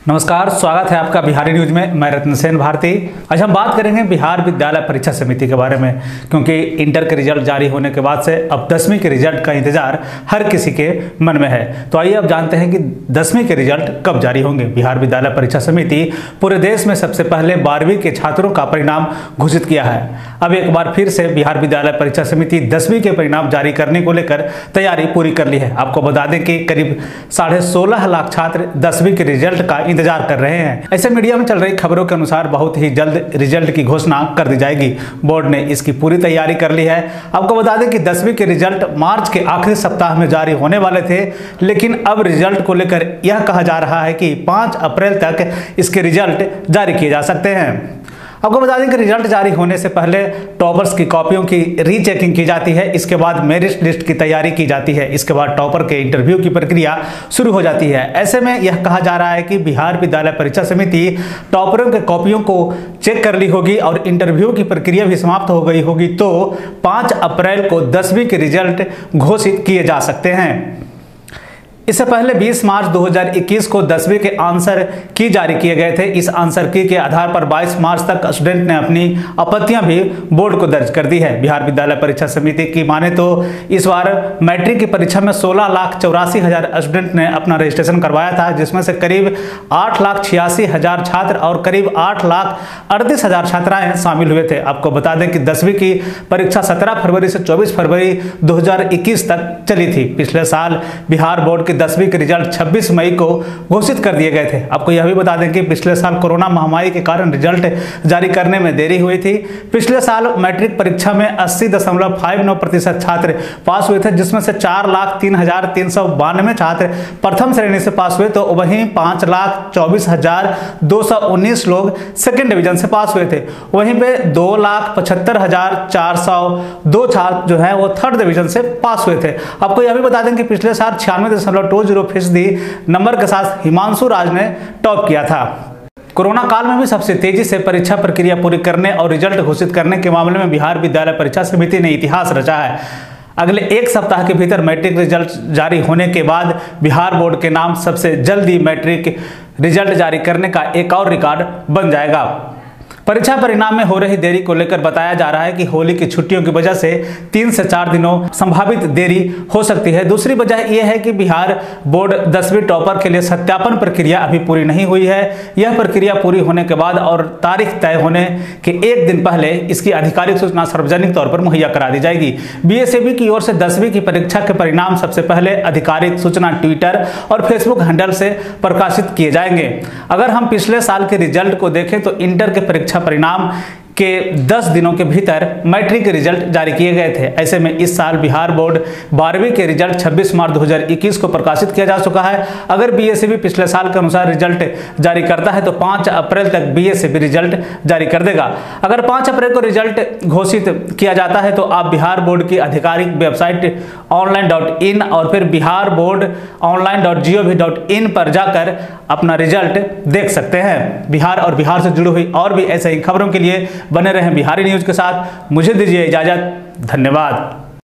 नमस्कार, स्वागत है आपका बिहारी न्यूज में। मैं रत्न सेन भारती। आज हम बात करेंगे बिहार विद्यालय परीक्षा समिति के बारे में, क्योंकि इंटर के रिजल्ट जारी होने के बाद से अब 10वीं के रिजल्ट का इंतजार हर किसी के मन में है। तो आइए अब जानते हैं कि 10वीं के रिजल्ट कब जारी होंगे। बिहार विद्यालय परीक्षा समिति पूरे देश में सबसे पहले 12वीं के छात्रों का परिणाम घोषित किया है। अब एक बार फिर से बिहार विद्यालय परीक्षा समिति 10वीं के परिणाम जारी करने को लेकर तैयारी पूरी कर ली है। आपको बता दें कि करीब 16.5 लाख छात्र 10वीं के रिजल्ट का इंतजार कर रहे हैं। ऐसे मीडिया में चल रही खबरों के अनुसार बहुत ही जल्द रिजल्ट की घोषणा कर दी जाएगी। बोर्ड ने इसकी पूरी तैयारी कर ली है। आपको बता दें कि 10वीं के रिजल्ट मार्च के आखिरी सप्ताह में जारी होने वाले थे, लेकिन अब रिजल्ट को लेकर यह कहा जा रहा है कि 5 अप्रैल तक इसके रिजल्ट जारी किए जा सकते हैं। आपको बता दें कि रिजल्ट जारी होने से पहले टॉपर्स की कॉपियों की रीचेकिंग की जाती है। इसके बाद मेरिट लिस्ट की तैयारी की जाती है। इसके बाद टॉपर के इंटरव्यू की प्रक्रिया शुरू हो जाती है। ऐसे में यह कहा जा रहा है कि बिहार विद्यालय परीक्षा समिति टॉपरों के कॉपियों को चेक कर ली होगी और इंटरव्यू की प्रक्रिया भी समाप्त हो गई होगी, तो 5 अप्रैल को 10वीं के रिजल्ट घोषित किए जा सकते हैं। इससे पहले 20 मार्च 2021 को 10वीं के आंसर की जारी किए गए थे। इस आंसर की के आधार पर 22 मार्च तक स्टूडेंट ने अपनी आपत्तियां भी बोर्ड को दर्ज कर दी है। बिहार विद्यालय परीक्षा समिति की माने तो इस बार मैट्रिक की परीक्षा में 16,84,000 स्टूडेंट ने अपना रजिस्ट्रेशन करवाया था, जिसमें से करीब 8,86,000 छात्र और करीब 8,38,000 छात्राएं शामिल हुए थे। आपको बता दें कि 10वीं की परीक्षा 17 फरवरी से 24 फरवरी 2021 तक चली थी। पिछले साल बिहार बोर्ड के 10वीं के रिजल्ट 26 मई को घोषित कर दिए गए थे। आपको यह भी बता दें कि पिछले साल कोरोना महामारी के कारण रिजल्ट जारी करने में देरी हुई थी। पिछले साल मैट्रिक परीक्षा में 80.59% छात्र पास हुए थे, जिसमें से 4,03,392 छात्र प्रथम श्रेणी से पास हुए, तो वहीं 5,24,219 लोग सेकेंड डिवीजन से पास हुए थे। वहीं पे 2,75,402 छात्र जो है वो थर्ड डिवीजन से पास हुए थे। आपको यह भी बता दें कि पिछले साल 96.20% नंबर के साथ हिमांशु राज ने टॉप किया था। कोरोना काल में भी सबसे तेजी से परीक्षा प्रक्रिया पूरी करने और रिजल्ट घोषित करने के मामले में बिहार विद्यालय परीक्षा समिति ने इतिहास रचा है। अगले एक सप्ताह के भीतर मैट्रिक रिजल्ट जारी होने के बाद बिहार बोर्ड के नाम सबसे जल्दी मैट्रिक रिजल्ट जारी करने का एक और रिकॉर्ड बन जाएगा। परीक्षा परिणाम में हो रही देरी को लेकर बताया जा रहा है कि होली की छुट्टियों की वजह से 3 से 4 दिनों संभावित देरी हो सकती है। दूसरी वजह यह है कि बिहार बोर्ड 10वीं टॉपर के लिए सत्यापन प्रक्रिया अभी पूरी नहीं हुई है। यह प्रक्रिया पूरी होने के बाद और तारीख तय होने के एक दिन पहले इसकी आधिकारिक सूचना सार्वजनिक तौर पर मुहैया करा दी जाएगी। बीएसएबी की ओर से 10वीं की परीक्षा के परिणाम सबसे पहले आधिकारिक सूचना ट्विटर और फेसबुक हैंडल से प्रकाशित किए जाएंगे। अगर हम पिछले साल के रिजल्ट को देखें तो इंटर के परीक्षा परिणाम के 10 दिनों के भीतर मैट्रिक के रिजल्ट जारी किए गए थे। ऐसे में इस साल बिहार बोर्ड 12वीं के रिजल्ट 26 मार्च 2021 को प्रकाशित किया जा चुका है। अगर बीएसएबी पिछले साल के अनुसार रिजल्ट जारी करता है तो 5 अप्रैल तक बीएसएबी रिजल्ट जारी कर देगा। अगर 5 अप्रैल को रिजल्ट घोषित किया जाता है तो आप बिहार बोर्ड की आधिकारिक वेबसाइट online.in और फिर बिहार बोर्ड online.gov.in पर जाकर अपना रिजल्ट देख सकते हैं। बिहार और बिहार से जुड़ी हुई और भी ऐसे ही खबरों के लिए बने रहें बिहारी न्यूज के साथ। मुझे दीजिए इजाजत। धन्यवाद।